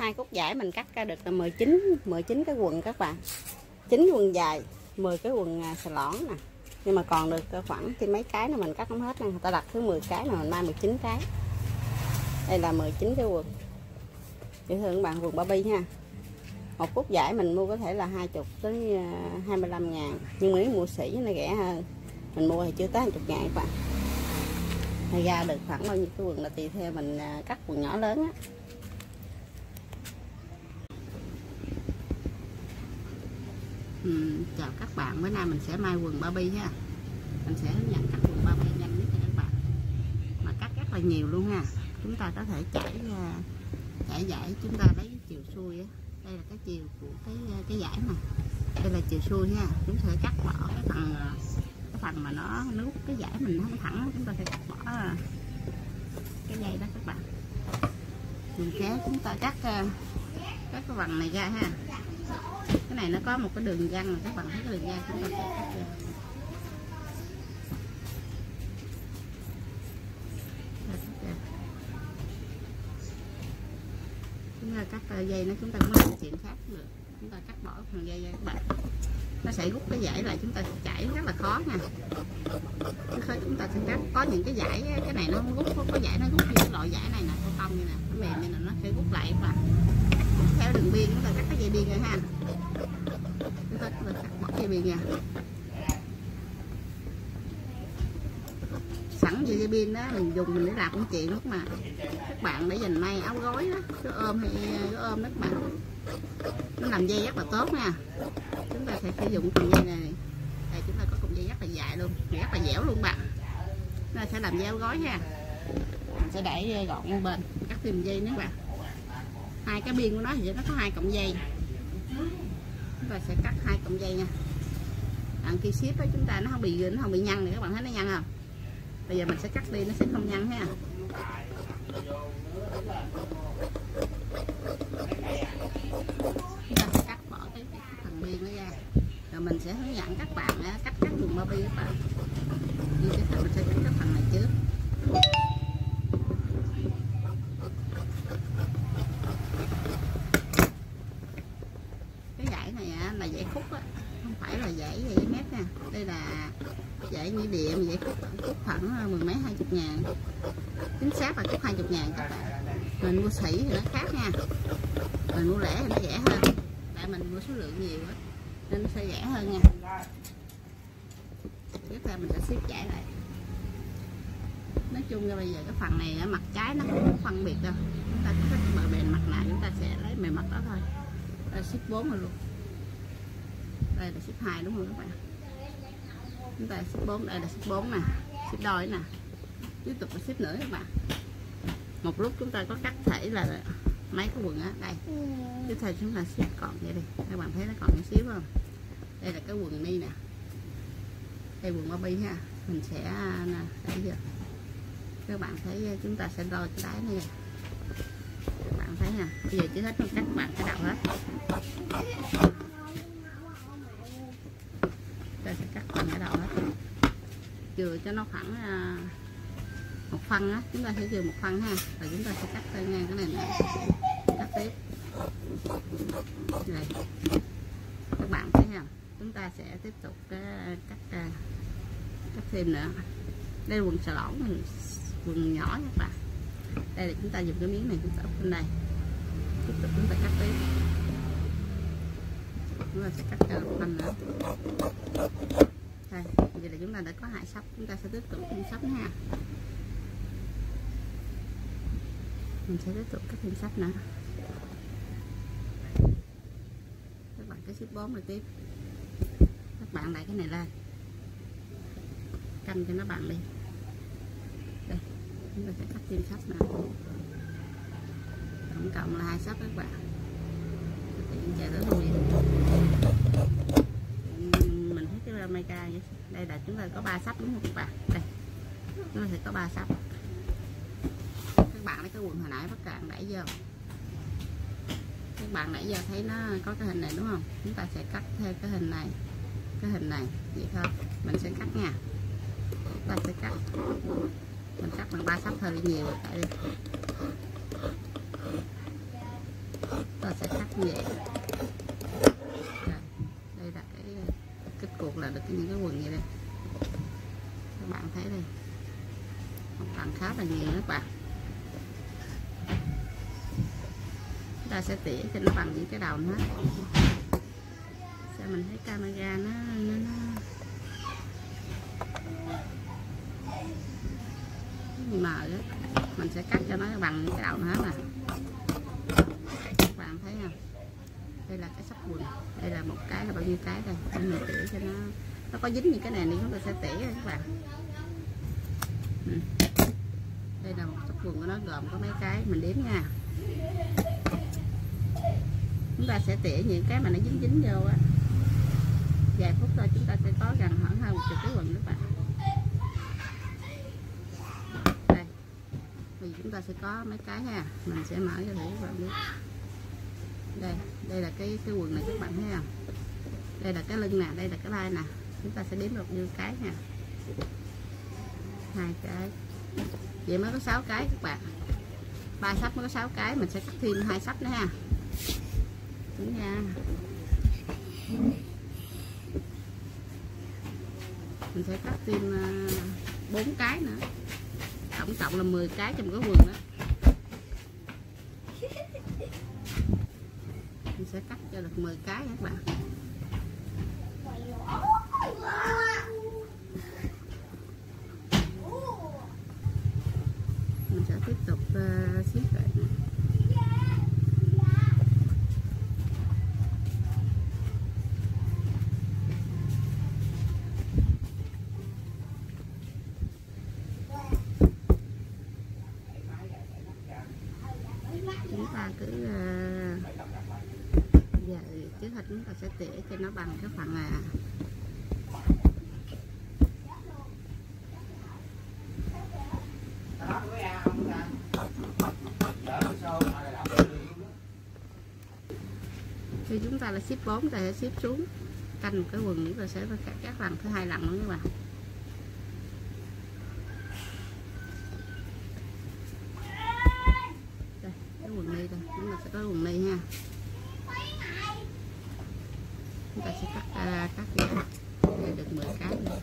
2 cúc vải mình cắt ra được là 19 cái quần các bạn. 9 quần dài, 10 cái quần xà lõn nè. Nhưng mà còn được khoảng trên mấy cái là mình cắt không hết nè. Người ta đặt thứ 10 cái là mình may 19 cái. Đây là 19 cái quần. Dễ thương các bạn, quần Barbie ha. Một cúc vải mình mua có thể là 20 tới 25 ngàn. Nhưng mà nếu mua sỉ nó rẻ hơn. Mình mua thì chưa tới 20 ngàn các bạn. Hay ra được khoảng bao nhiêu cái quần là tùy theo mình cắt quần nhỏ lớn á. Chào các bạn, bữa nay mình sẽ may quần Barbie ha. Mình sẽ hướng dẫn cắt quần Barbie nhanh nhất cho các bạn. Mà cắt rất là nhiều luôn ha. Chúng ta có thể trải vải, chúng ta lấy chiều xuôi á. Đây là cái chiều của cái vải này. Đây là chiều xuôi ha. Chúng ta sẽ cắt bỏ cái phần mà nó nút cái vải mình nó không thẳng, chúng ta sẽ cắt bỏ cái dây đó các bạn. Mình kéo chúng ta cắt cái phần này ra ha. Cái này nó có một cái đường găng, các bạn thấy cái đường găng chúng ta sẽ cắt ra. Chúng ta cắt dây nó, chúng ta cũng làm chuyện khác được. Chúng ta cắt bỏ phần dây ra các bạn. Nó sẽ rút cái vải lại, chúng ta chải rất là khó nha. Chúng ta sẽ cắt, có những cái vải cái này nó không rút, có vải nó rút như cái loại vải này nè, không như nè, nó mềm nên là nó sẽ rút lại các bạn. Theo đường biên chúng ta cắt cái dây biên rồi ha. Chúng ta cắt bỏ dây biên nha. Sẵn dây biên đó mình dùng mình để làm công chuyện lúc mà các bạn để dành may áo gối đó, cái ôm hay cái ôm đó các bạn. Nó làm dây rất là tốt nha. Chúng ta sẽ sử dụng phần dây này. Đây chúng ta có cụm dây rất là dài luôn, rất là dẻo luôn bạn. Nó sẽ làm dây áo gối nha. Mình sẽ để gọn bên bên, cắt thêm dây nữa bạn. Hai cái biên của nó thì nó có 2 cọng dây. Chúng ta sẽ cắt 2 cọng dây nha. Đằng kia ship đó chúng ta nó không bị nhăn này, các bạn thấy nó nhăn không? Bây giờ mình sẽ cắt đi nó sẽ không nhăn ha. Chúng ta sẽ cắt bỏ cái phần biên nó ra. Rồi mình sẽ hướng dẫn các bạn cách cắt quần Barbie các bạn. Như cái phần mình sẽ cắt cái phần này trước. Cái dải này là dải khúc á, không phải là dải mét nha. Đây là dải như điểm, dải khúc khoảng 10 mấy 20 ngàn. Chính xác là khúc 20 ngàn các bạn. Mình mua sỉ thì nó khác nha. Mình mua lẻ thì nó rẻ hơn. Tại mình mua số lượng nhiều á nên nó sẽ rẻ hơn nha. Tiếp theo mình sẽ xếp chải lại. Nói chung là bây giờ cái phần này mặt trái nó không phân biệt đâu. Chúng ta có cái bờ bề mặt nào chúng ta sẽ lấy bề mặt đó thôi. Đây ship 4 rồi luôn. Đây là ship 2 đúng không các bạn? Chúng ta ship 4, đây là ship 4 nè, ship đôi nè. Tiếp tục là ship nữa các bạn. Một lúc chúng ta có cắt thể là mấy cái quần á, đây. Tiếp theo chúng ta ship còn vậy đi. Các bạn thấy nó còn một xíu không? Đây là cái quần ni nè. Đây quần Barbie ha. Mình sẽ nè, đây giờ. Các bạn thấy chúng ta sẽ đôi cái đáy này. Các bạn thấy nè, bây giờ chưa hết các bạn sẽ đọc hết. Ta sẽ cắt phần ở đầu hết. Chừa cho nó khoảng 1 phân á, chúng ta sẽ chừa 1 phân ha. Rồi chúng ta sẽ cắt ngang cái này nè. Cắt tiếp. Đây. Các bạn thấy không? Chúng ta sẽ tiếp tục cắt thêm nữa. Đây là quần xà lõn, quần nhỏ các bạn. Đây là chúng ta dùng cái miếng này chúng ta úp lên đây. Tiếp tục chúng ta cắt tiếp. Chúng ta sẽ cắt cho 1 phân nữa. Đây, vậy là chúng ta đã có 2 sắp, chúng ta sẽ tiếp tục thêm sắp nữa ha. Mình sẽ tiếp tục cắt thêm sắp nữa. Các bạn cái ship 4 rồi tiếp. Các bạn đẩy cái này lên. Canh cho nó bằng đi. Đây, chúng ta sẽ cắt thêm sắp nữa. Tổng cộng là 2 sắp các bạn. Chạy tới luôn mình thấy cái Meca vậy. Đây là chúng ta có 3 sắp đúng không các bạn? Đây, chúng ta sẽ có 3 sắp. Các bạn lấy cái quần hồi nãy các bạn đẩy vô. Các bạn nãy giờ thấy nó có cái hình này đúng không? Chúng ta sẽ cắt theo cái hình này, vậy thôi. Mình sẽ cắt nha. Chúng ta sẽ cắt. Mình cắt bằng 3 sắp hơi nhiều tại đi. là nhiều các bạn. Chúng ta sẽ tỉa cho nó bằng những cái đầu hết. Sao mình thấy camera nó mờ á, mình sẽ cắt cho nó bằng những cái đầu hết nè. Các bạn thấy không? Đây là cái sắp quần, đây là một cái là bao nhiêu cái đây, mình tỉa cho nó có dính những cái này thì chúng ta sẽ tỉa các bạn. Đây là một sắp quần của nó gồm có mấy cái mình đếm nha. Chúng ta sẽ tỉa những cái mà nó dính vô á, vài phút thôi chúng ta sẽ có gần khoảng hơn 10 cái quần các bạn. Đây, thì chúng ta sẽ có mấy cái ha, mình sẽ mở cho thử các bạn biết. Đây là cái quần này các bạn thấy không? Đây là cái lưng nè, đây là cái vai nè, chúng ta sẽ đếm được như cái nha. 2 cái, vậy mới có 6 cái các bạn. 3 sắp mới có 6 cái, mình sẽ cắt thêm 2 sắp nữa ha. Đúng nha. Mình sẽ cắt thêm 4 cái nữa, tổng cộng là 10 cái trong cái quần đó. Mình sẽ cắt cho được 10 cái các bạn. Mình sẽ tiếp tục siết lại nữa. Chúng ta cứ giờ trước hết chúng ta sẽ tỉa cho nó bằng cái phần này. Khi chúng ta là ship 4 ta sẽ ship xuống canh cái quần, chúng ta sẽ cắt các lần thứ 2 lần nữa các bạn. Đây, cái quần này đây, chúng ta sẽ có quần này nha. Chúng ta sẽ cắt ra để được 10 cái này.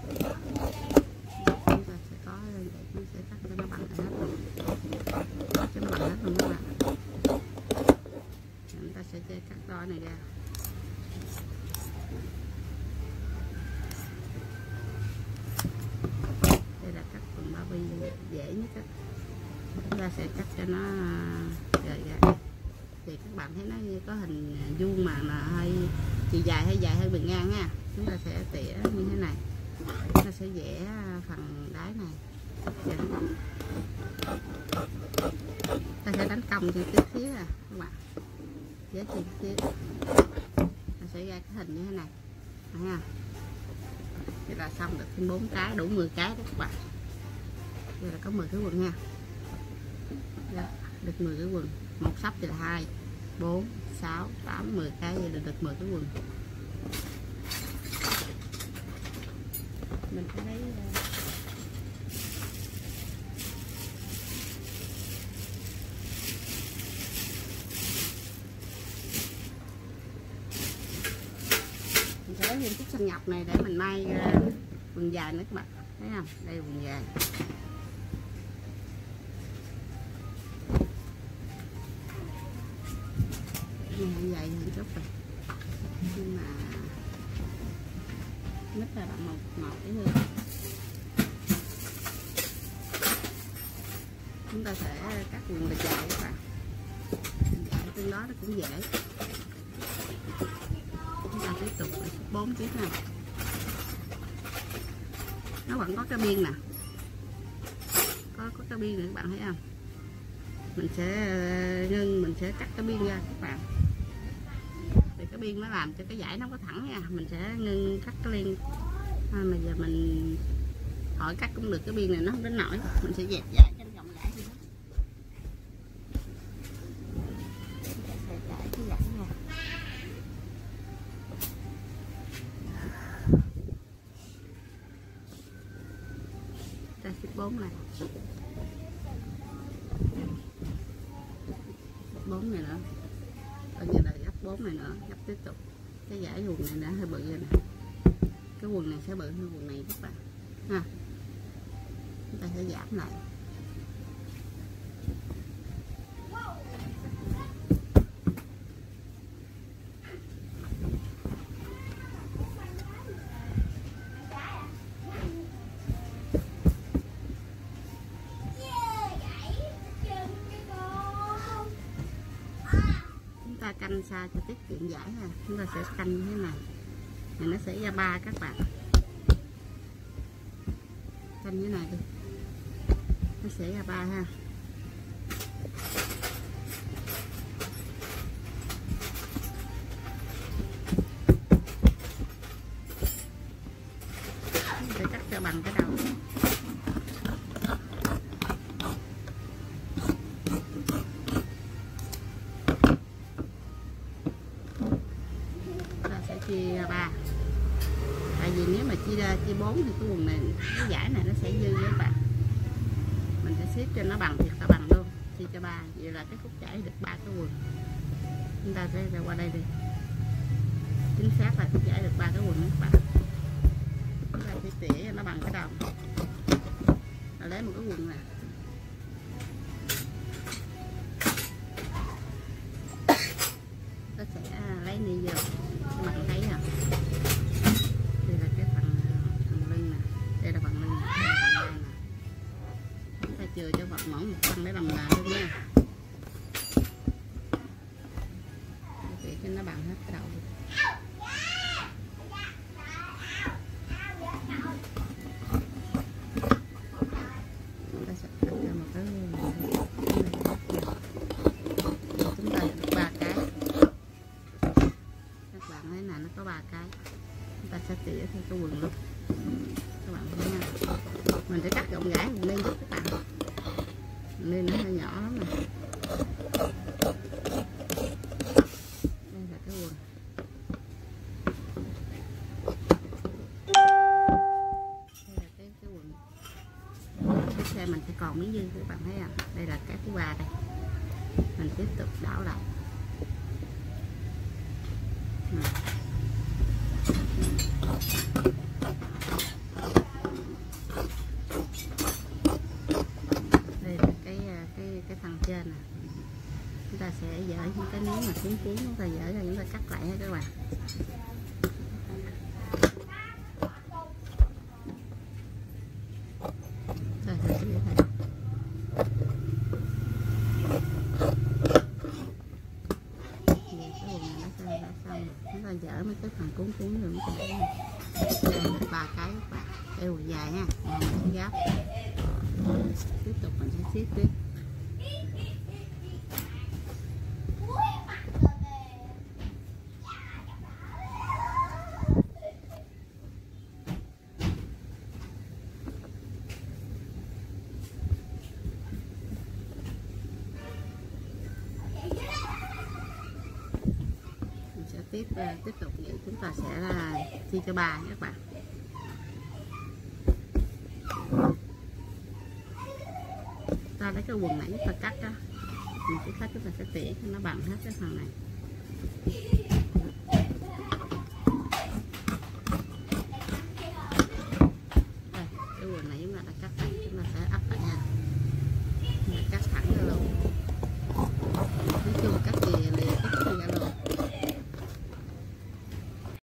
Chúng ta sẽ có đây, chúng sẽ cắt cho nó bằng hết luôn, cho nó bằng hết luôn các bạn. Chúng ta sẽ cắt đôi này ra. Đây là cắt phần bao bì dễ nhất á. Chúng ta sẽ cắt cho nó rời ra. Thì các bạn thấy nó như có hình vuông mà hơi chiều dài hay dài hơn bề ngang ha. Chúng ta sẽ tỉa như thế này. Chúng ta sẽ vẽ phần đáy này. Ta sẽ đánh cong từ tiếp phía à các bạn. Vẽ từ phía. Ta sẽ ra cái hình như thế này. Thấy không? Vậy là xong được thêm 4 cái, đủ 10 cái đó các bạn. Đây là có 10 cái quần nha. Đó, được 10 cái quần. Một sắp thì là 2, 4, 6, 8, 10 cái, vậy là được 10 cái quần. Mình thấy mình sẽ lấy thêm chút xanh ngọc này để mình may quần dài nữa các bạn. Thấy không? Đây là quần dài. Này dài hơn chút rồi, nhưng mà nít là bạn một cái hơn. Chúng ta sẽ cắt quần là dài các bạn, dài tương đó nó cũng dễ. Chúng ta tiếp tục 4 chiếc này, nó vẫn có cái biên nè, có cái biên này các bạn thấy không? Mình sẽ ngưng, mình sẽ cắt cái biên ra các bạn. Thì cái biên nó làm cho cái dải nó có thẳng nha, mình sẽ ngưng cắt cái len. Mà giờ mình hỏi cắt cũng được, cái biên này nó không đến nổi, mình sẽ dẹp dải cho nó rộng rãi gì đó. Dẹp dải cái dải nha. Ta ship 4 này, 4 này nữa, coi như là gấp 4 này nữa, gấp tiếp tục. Cái dải quần này đã hơi bự rồi nè, cái quần này sẽ bự hơn quần này các bạn ha. Chúng ta sẽ giảm lại ta canh sao cho tiết kiệm giải ha. Chúng ta sẽ canh như thế này thì nó sẽ ra 3 các bạn. Canh như thế này đi, nó sẽ ra 3 ha. Để cắt cho bằng cái đầu. Ta sẽ chia ra 3. Tại vì nếu mà chia 4 thì cái quần này, cái giải này nó sẽ dư với các bạn. Mình sẽ xếp cho nó bằng thiệt là bằng luôn, chia cho 3. Vậy là cái khúc giải được 3 cái quần. Chúng ta sẽ ra qua đây đi. Chính xác là khúc giải được 3 cái quần các bạn. Chúng ta sẽ tỉa nó bằng cái đầu. Rồi lấy một cái quần này. Nó sẽ lấy ni vô cái mặt thấy rồi. Đây là cái phần lưng nè, đây là phần lưng nè, đây là phần vai nè. Chúng ta chừa cho vật mỏng một phần để làm là luôn nha. Để cho nó bằng hết cái đầu. Chúng ta sẽ cắt cho một cái chúng ta được 3 cái. Các bạn thấy là nó có 3 cái. Chúng ta sẽ tỉa theo cái quần luôn các bạn thấy nha. Mình sẽ cắt rộng rãi mình lên giúp các bạn. Nên nó hơi nhỏ lắm nè. Đây là cái quần. Đây là cái quần. Tiếp theo mình sẽ còn miếng dư các bạn thấy không? Đây là cái thứ 3 đây. Mình tiếp tục đảo lại. Đây là cái phần trên nè. Chúng ta sẽ dỡ những cái miếng mà cuốn chúng ta dỡ ra, chúng ta cắt lại hết các bạn. Rồi thử cái này. Chúng ta dỡ mấy cái phần cuốn rồi chúng ta đây được 3 cái các bạn. Eo dài ha, mình sẽ gấp. Tiếp tục mình sẽ xếp tiếp. Tiếp tục vậy chúng ta sẽ là chia cho 3 các bạn. Ta lấy cái quần nãy chúng ta cắt đó, mình sẽ cắt, chúng ta sẽ tỉa cho nó bằng hết cái phần này.